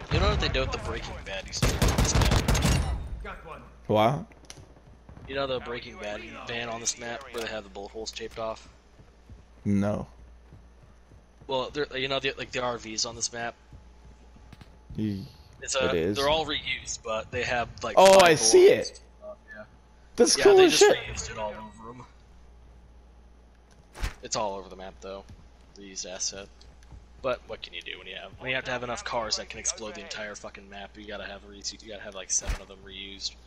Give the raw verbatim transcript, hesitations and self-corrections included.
You know what they do with the Breaking Bad Easter egg on this map? What? You know the Breaking Bad van on this map where they have the bullet holes taped off? No. Well, they're, you know the, like the R Vs on this map. It's It a is. they're all reused, but they have like. Oh, five I bullet see holes. it. Uh, yeah. That's Yeah, cool they as just shit. reused it all over them. It's all over the map though, reused asset. But what can you do when you have when you have to have enough cars that can explode the entire fucking map? You gotta have re you gotta have like seven of them reused.